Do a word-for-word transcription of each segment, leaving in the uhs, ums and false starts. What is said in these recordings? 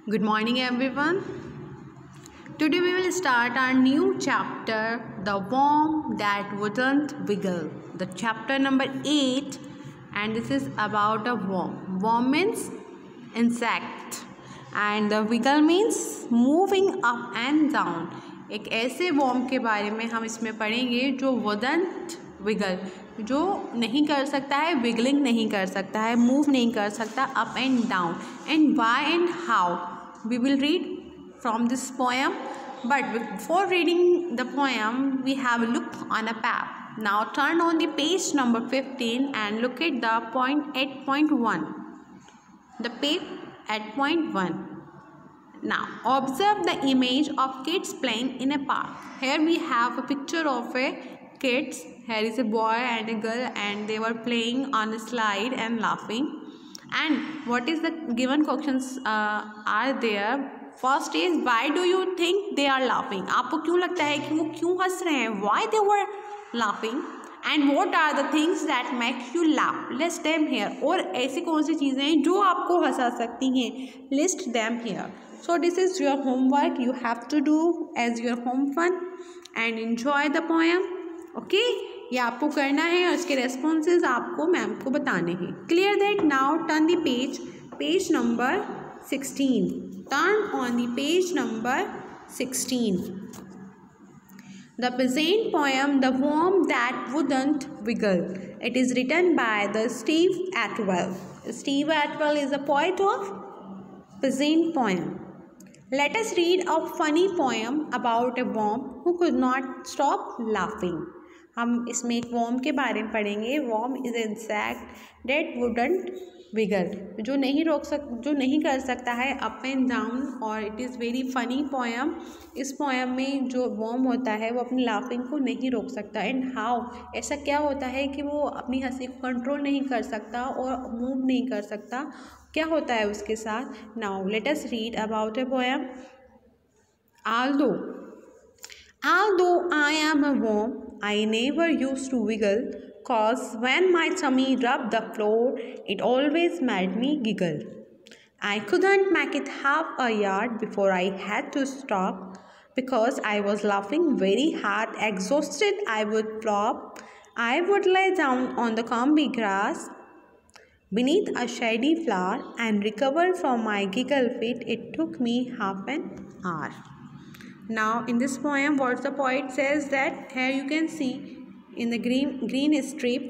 Good morning, everyone. Today we will start our new chapter, The Worm That Wouldn't Wiggle. The chapter number eight, and this is about a worm. Worm means insect, and the wiggle means moving up and down. एक ऐसे worm के बारे में हम इसमें पढ़ेंगे जो wouldn't wiggle, जो नहीं कर सकता है, विगलिंग नहीं कर सकता है, मूव नहीं कर सकता up and down. And why and how we will read from this poem, but before reading the poem we have a look on a map. Now turn on the page number fifteen and look at the point eight point one, the page at point one. Now observe the image of kids playing in a park. Here we have a picture of a kids. Here is a boy and a girl, and they were playing on a slide and laughing. And what is the given questions uh, are there? First is, why do you think they are laughing? आपको क्यों लगता है कि वो क्यों हंस रहे हैं? Why they were laughing? And what are the things that make you laugh? List them here. और ऐसी कौन सी चीज़ें हैं जो आपको हंसा सकती हैं? List them here. So this is your homework. You have to do as your home fun and enjoy the poem. Okay? ये आपको करना है और इसके रेस्पॉन्सेज आपको मैम को बताने हैं. Clear that. Now turn the page page number sixteen. Turn on the page number sixteen. The present poem the worm that wouldn't wiggle. It is written by the Steve Atwell. Steve Atwell is a poet of present poem. Let us read a funny poem about a worm who could not stop laughing. हम इसमें एक warm के बारे में पढ़ेंगे. Worm is insect that wouldn't wiggle, जो नहीं रोक सक जो नहीं कर सकता है अप एंड डाउन. और it is very funny poem. इस पोएम में जो वॉर्म होता है वो अपनी लाफिंग को नहीं रोक सकता. एंड हाउ, ऐसा क्या होता है कि वो अपनी हंसी को कंट्रोल नहीं कर सकता और मूव नहीं कर सकता. क्या होता है उसके साथ? Now let us read about a poem. Although although I am a worm, I never used to wiggle, cause when my tummy rubbed the floor, it always made me giggle. I couldn't make it half a yard before I had to stop, because I was laughing very hard. Exhausted, I would flop. I would lay down on the comby grass beneath a shady flower and recover from my giggle fit. It took me half an hour. Now in this poem what the poet says that here you can see in the green green strip,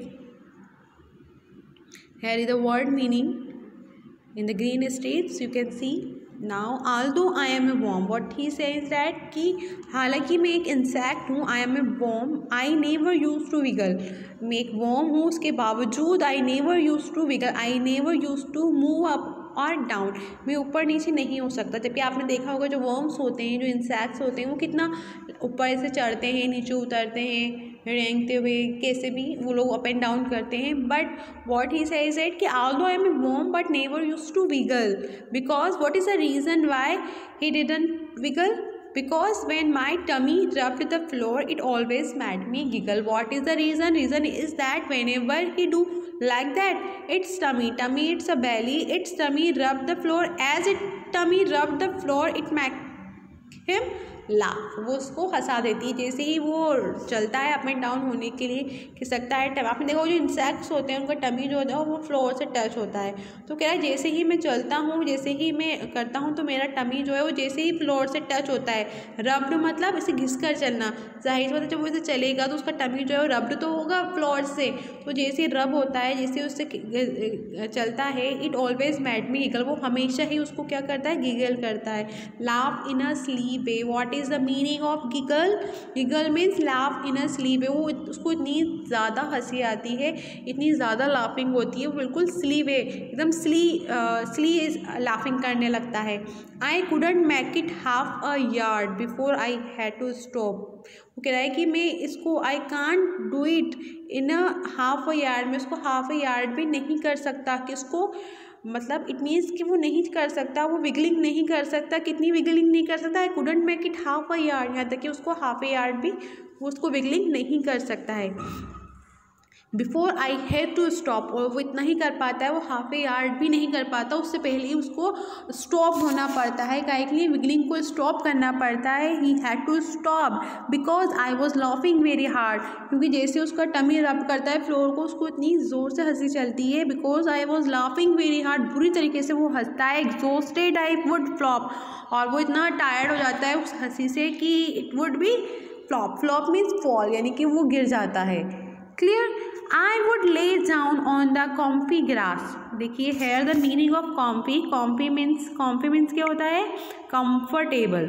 here is the word meaning in the green strips you can see. Now although I am a worm, what he says that कि हालांकि मैं एक insect हूँ, I am a worm, I never used to wiggle. मैं एक worm हूँ, उसके बावजूद I never used to wiggle, I never used to move up और डाउन. मैं ऊपर नीचे नहीं हो सकता. जबकि आपने देखा होगा जो वर्म्स होते हैं, जो इंसेक्ट्स होते हैं, वो कितना ऊपर से चढ़ते हैं, नीचे उतरते हैं, रेंगते हुए, कैसे भी वो लोग अप एंड डाउन करते हैं. But what he says it कि although I am a worm but never used to wiggle, because what is the reason why he didn't wiggle? Because when my tummy rubbed the floor, it always made me giggle. What is the reason? Reason is that whenever he do like that, its tummy, tummy, it's a belly, its tummy rubbed the floor. As it tummy rubbed the floor, it make him laugh. वो उसको हंसा देती है. जैसे ही वो चलता है up and down होने के लिए खिसकता है. टम आपने देखा जो इंसेक्ट्स होते हैं उनका टमी जो होता है वो फ्लोर से टच होता है. तो कह रहा है जैसे ही मैं चलता हूँ, जैसे ही मैं करता हूँ, तो मेरा टमी जो है वो जैसे ही फ्लोर से टच होता है. रब्ड मतलब इसे घिस कर चलना. जाहिर सी बात है जब वो इसे चलेगा तो उसका टमी जो है वो रब्ड तो होगा फ्लोर से. तो जैसे रब होता है, जैसे उससे चलता है, it always made me giggle, वो हमेशा ही उसको क्या करता है? गिगल करता है. Laugh in a sleep way. What is the meaning of giggle? Giggle means laugh in a sleep way. वो उसको इतनी ज़्यादा हंसी आती है, इतनी ज़्यादा लाफिंग होती है, वो बिल्कुल स्ली वे, एकदम स्ली स्ली लाफिंग करने लगता है. I couldn't make it half a yard before I had to stop. वो कह रहा है कि मैं इसको I can't do it in a half a yard, मैं उसको हाफ अ यार्ड भी नहीं कर सकता. किसको मतलब इट मीन्स कि वो नहीं कर सकता, वो विगलिंग नहीं कर सकता. कितनी विगलिंग नहीं कर सकता? I couldn't make it half a yard, यहाँ तक कि उसको हाफ अ यार्ड भी वो उसको विगलिंग नहीं कर सकता है. Before I had to stop, और वो इतना ही कर पाता है, वो हाफ ए यार्ड भी नहीं कर पाता, उससे पहले ही उसको स्टॉप होना पड़ता है। काहे के लिए? विगलिंग को स्टॉप करना पड़ता है। He had to stop because I was laughing very hard, क्योंकि जैसे उसका टमी रब करता है फ्लोर को, उसको इतनी ज़ोर से हंसी चलती है। Because I was laughing very hard, बुरी तरीके से वो हंसता है। एग्जॉस्टेड आई वुड फ्लॉप, और वो इतना टायर्ड हो जाता है उस हंसी से कि it would be flop. Flop means fall, यानी कि वो गिर जाता है। Clear? I would lay down on the comfy grass. देखिए here the meaning of comfy. comfy means comfy means क्या होता है? Comfortable.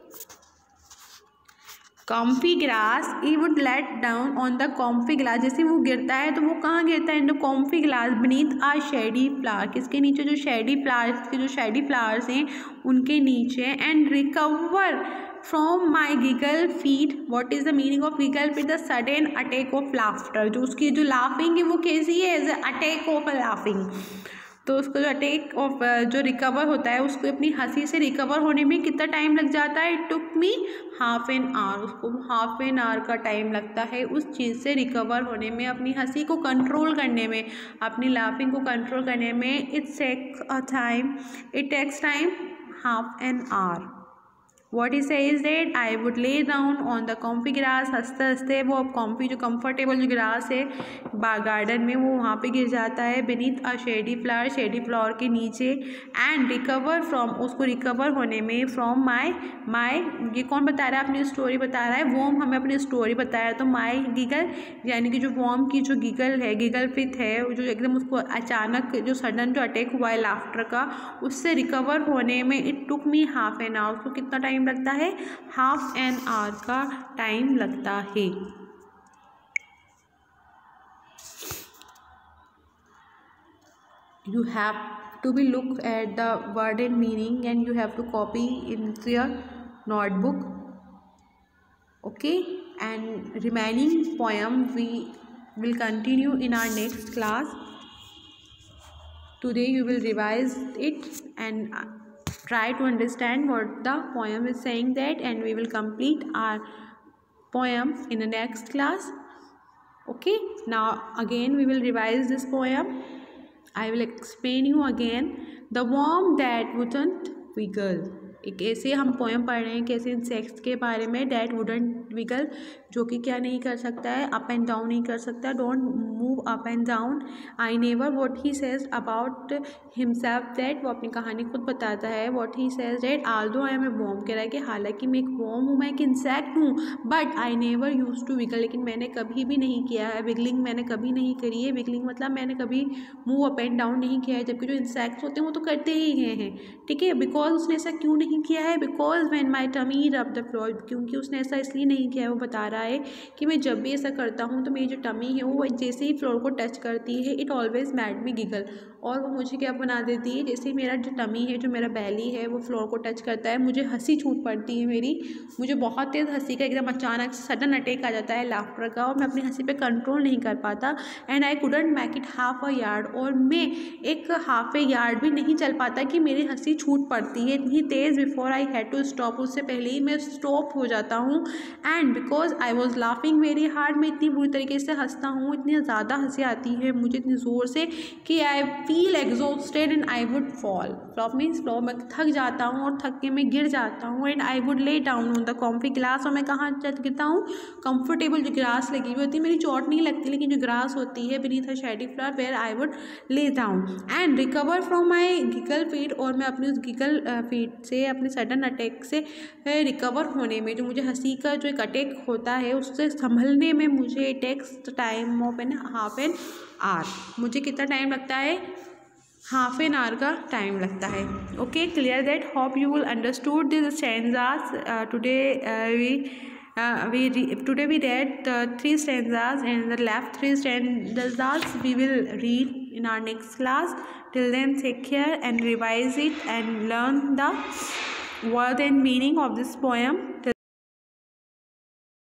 comfy grass. He would let down on the comfy grass. जैसे वो गिरता है तो वो कहाँ गिरता है? In the comfy grass beneath a shady flower. किसके नीचे? जो shady flowers के जो shady flowers हैं उनके नीचे. And recover from my giggle feet. What is the meaning of giggle feet? The sudden attack of laughter. जो उसकी जो laughing है वो कैसी है? As an attack of laughing. तो उसको जो अटैक ऑफ जो रिकवर होता है, उसको अपनी हंसी से रिकवर होने में कितना टाइम लग जाता है? It took me half an hour. उसको हाफ एन आवर का टाइम लगता है उस चीज़ से रिकवर होने में, अपनी हंसी को कंट्रोल करने में, अपनी लाफिंग को कंट्रोल करने में. It takes a time it takes time half an hour. What he says that I would lay down on the comfy grass. हंसते हंसते वो अब comfy जो comfortable जो grass है गार्डन में, वो वहाँ पे गिर जाता है. beneath a shady flower, shady flower के नीचे. and recover from, उसको recover होने में. from my my ये कौन बता रहा है? अपनी स्टोरी बता रहा है. worm हमें अपनी स्टोरी बताया. तो my giggle यानी कि जो worm की जो giggle है, giggle fit है, जो एकदम उसको अचानक जो सडन जो अटैक हुआ है लाफ्टर का, उससे रिकवर होने में it took me half an hour. उसको कितना टाइम लगता है? हाफ एन आवर का टाइम लगता है. You have to be look at the word and meaning, and you have to copy into your notebook. Okay, and remaining poem we will continue in our next class. Today you will revise it and try to understand what the poem is saying that, and we will complete our poem in the next class. Okay, now again we will revise this poem. I will explain you again. The worm that wouldn't wiggle. एक ऐसे हम poem पढ़ रहे हैं कैसे insects के बारे में. डैट वुडंट विगल, जो कि क्या नहीं कर सकता है? अप एंड डाउन नहीं कर सकता. Don't move up and down. I never, what he says about himself that, वो अपनी कहानी खुद बताता है. What he says that although I am a worm, कह रहा है कि हालांकि मैं एक वॉर्म हूँ, मैं एक इंसेक्ट हूँ, but I never use to wiggle, लेकिन मैंने कभी भी नहीं किया है विगलिंग. मैंने कभी नहीं करी है विगलिंग, मतलब मैंने कभी मूव अप एंड डाउन नहीं किया है. जबकि जो इंसेक्ट्स होते हैं वो तो करते ही गए हैं. ठीक है, बिकॉज उसने ऐसा क्यों नहीं किया है? Because when my tummy rub the floor, क्योंकि उसने ऐसा इसलिए नहीं किया है. वो बता रहा है कि मैं जब भी ऐसा करता हूँ तो मेरी जो टमी है वो जैसे ही फ्लोर को टच करती है, it always made me giggle, और वो मुझे क्या बना देती है? जैसे मेरा जो टमी है, जो मेरा बैली है, वो फ्लोर को टच करता है, मुझे हंसी छूट पड़ती है मेरी. मुझे बहुत तेज़ हंसी का एकदम अचानक सडन अटैक आ जाता है लाफ्टर का, और मैं अपनी हंसी पे कंट्रोल नहीं कर पाता. And I couldn't make it half a yard, और मैं एक हाफ ए यार्ड भी नहीं चल पाता कि मेरी हंसी छूट पड़ती है इतनी तेज़. Before I had to stop, उससे पहले ही मैं स्टॉप हो जाता हूँ. And because I was laughing very hard, मैं इतनी बुरी तरीके से हंसता हूँ, इतनी ज़्यादा हंसी आती है मुझे इतनी ज़ोर से कि I feel exhausted and I would fall. Flop means flop, मैं थक जाता हूँ और थक के मैं गिर जाता हूँ. And I would lay down on the comfy glass, और मैं कहाँ गिरता हूँ? कंफर्टेबल जो ग्रास लगी हुई होती है, मेरी चोट नहीं लगती, लेकिन जो ग्रास होती है beneath a shady flower, where I would lay down. And recover from my giggle feet, और मैं अपनी उस गिगल फीट से, अपने सडन अटैक से रिकवर होने में, जो मुझे हंसी का जो एक अटैक होता है उससे संभलने में मुझे takes time of an half an hour. मुझे कितना टाइम लगता है? हाफ एन आवर का टाइम लगता है. Okay, clear that. Hope you will understood this stanzas. Today we Uh, we re today we read the three stanzas, and the left three stanzas we will read in our next class. Till then, take care and revise it and learn the word and meaning of this poem.